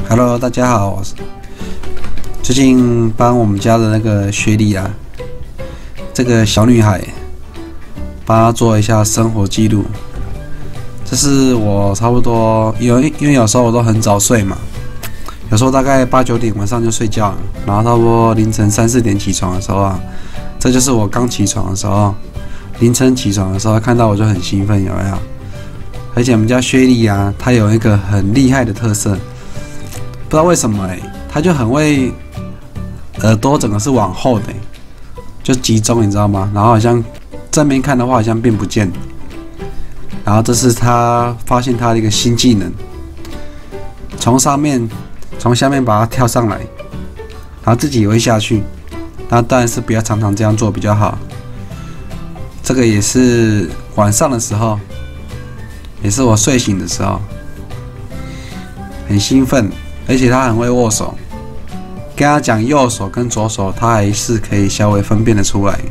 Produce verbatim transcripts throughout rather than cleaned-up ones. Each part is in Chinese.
Hello， 大家好，最近帮我们家的那个雪莉啊，这个小女孩，帮她做一下生活记录。这是我差不多，因为因为有时候我都很早睡嘛，有时候大概八九点晚上就睡觉了，然后差不多凌晨三四点起床的时候啊，这就是我刚起床的时候，凌晨起床的时候看到我就很兴奋，有没有？而且我们家雪莉啊，她有一个很厉害的特色。不知道为什么哎、欸，他就很会耳朵整个是往后的、欸，就集中，你知道吗？然后好像正面看的话，好像变不见。然后这是他发现他的一个新技能，从上面从下面把它跳上来，然后自己也会下去。那当然是不要常常这样做比较好。这个也是晚上的时候，也是我睡醒的时候，很兴奋。而且他很会握手，跟他讲右手跟左手，他还是可以稍微分辨得出来。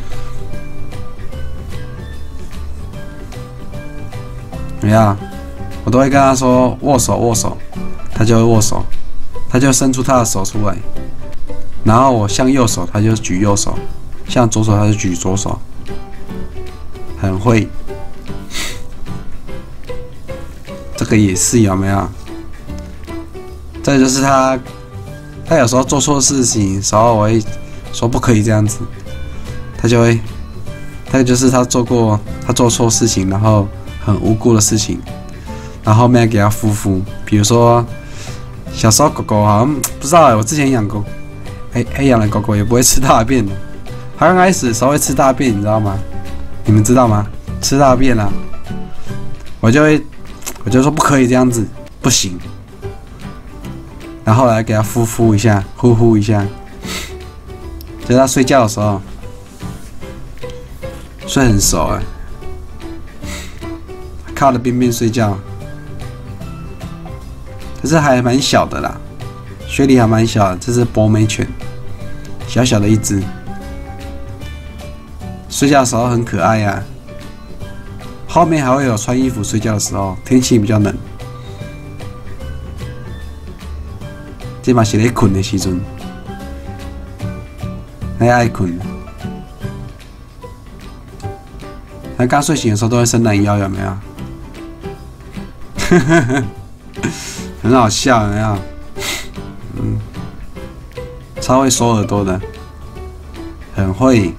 怎么样？我都会跟他说握手握手，他就会握手，他就伸出他的手出来。然后我向右手，他就举右手；向左手，他就举左手，很会。这个也是有没有？再就是他，他有时候做错事情，时候我会说不可以这样子，他就会，他就是他做过他做错事情，然后很无辜的事情，然后后面给他敷敷。比如说小时候狗狗好像不知道哎，我之前养狗，哎哎养的狗狗也不会吃大便的，它刚开始的时候会吃大便，你知道吗？你们知道吗？吃大便啊，我就会我就说不可以这样子，不行。然后来给他敷敷一下，呼呼一下，就他睡觉的时候，睡很熟哎、欸，靠着边边睡觉，可是还蛮小的啦，雪莉还蛮小的，这是博美犬，小小的一只，睡觉的时候很可爱呀、啊，后面还会有穿衣服睡觉的时候，天气比较冷。这嘛是咧困的时阵，还爱困。他刚睡醒的时候都会伸懒腰，有没有？很好笑，有没有？嗯，超会收耳朵的，很会。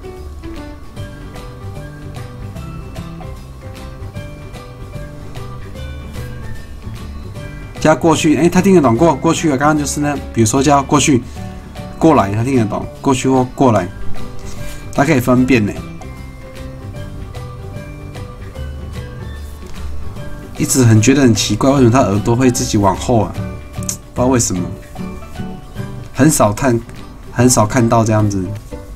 叫过去，哎、欸，他听得懂过过去啊。刚刚就是呢，比如说叫过去、过来，他听得懂过去或过来，他可以分辨呢。一直很觉得很奇怪，为什么他耳朵会自己往后啊？不知道为什么，很少看，很少看到这样子。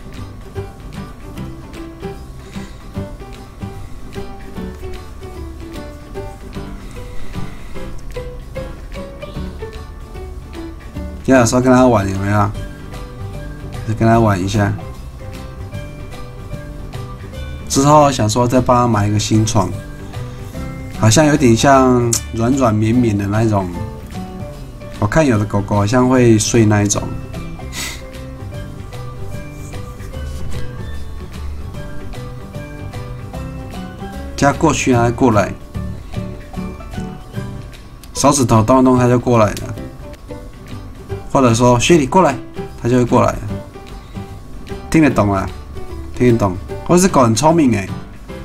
要有时候跟他玩有没有？就跟他玩一下。之后想说再帮他买一个新床，好像有点像软软绵绵的那种。我看有的狗狗好像会睡那一种。叫他过去还是过来？手指头动一动，它就过来了。或者说雪莉过来，它就会过来，听得懂啊，听得懂。或者是狗很聪明哎，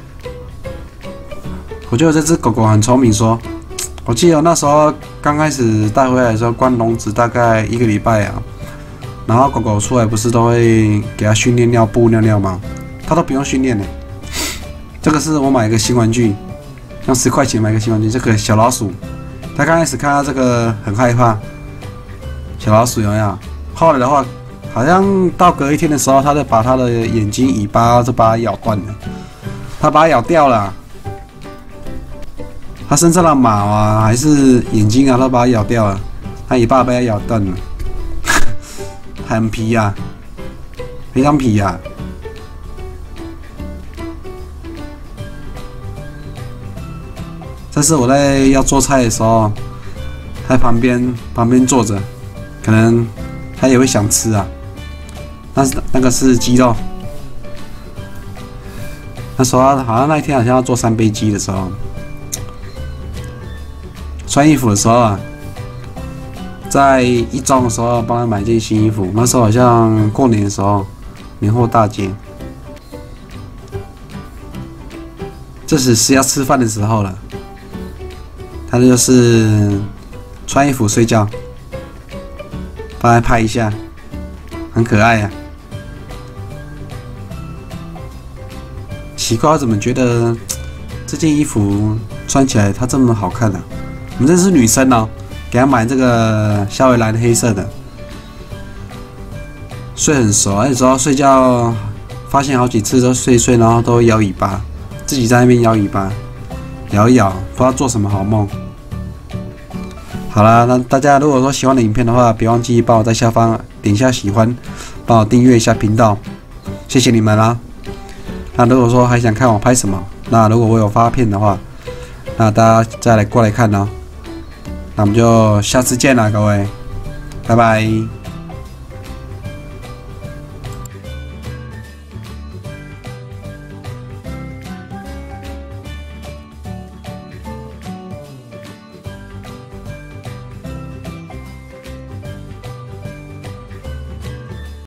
我觉得这只狗狗很聪明说。说，我记得我那时候刚开始带回来的时候，关笼子大概一个礼拜啊，然后狗狗出来不是都会给它训练尿布尿尿吗？它都不用训练呢。这个是我买一个新玩具，用十块钱买一个新玩具，这个小老鼠，它刚开始看到这个很害怕。小老鼠有没有？后来的话，好像到隔一天的时候，它就把它的眼睛、尾巴就把它咬断了，它把它咬掉了。它身上的毛啊，还是眼睛啊，都把它咬掉了。它尾巴被它咬断了，很皮呀、啊，非常皮呀、啊。这是我在要做菜的时候， 在旁边旁边坐着，可能他也会想吃啊。那是那个是鸡肉。那时候好像那一天好像要做三杯鸡的时候，穿衣服的时候啊，在一中的时候帮他买件新衣服。那时候好像过年的时候，年货大街。这时是要吃饭的时候了，他就是穿衣服睡觉，帮他拍一下，很可爱呀、啊。奇怪，我怎么觉得这件衣服穿起来它这么好看呢、啊？我们这是女生哦，给她买这个夏威蓝黑色的，睡很熟，有时候睡觉发现好几次都睡睡，然后都摇尾巴，自己在那边摇尾巴，摇一摇，不知道做什么好梦。好啦，那大家如果说喜欢的影片的话，别忘记帮我在下方点一下喜欢，帮我订阅一下频道，谢谢你们啦。那如果说还想看我拍什么，那如果我有发片的话，那大家再来过来看哦。那我们就下次见啦，各位，拜拜。